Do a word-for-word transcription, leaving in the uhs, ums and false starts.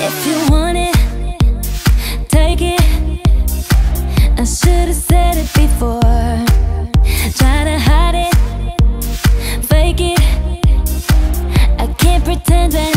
If you want it, take it. I should've said it before. Try to hide it, fake it. I can't pretend that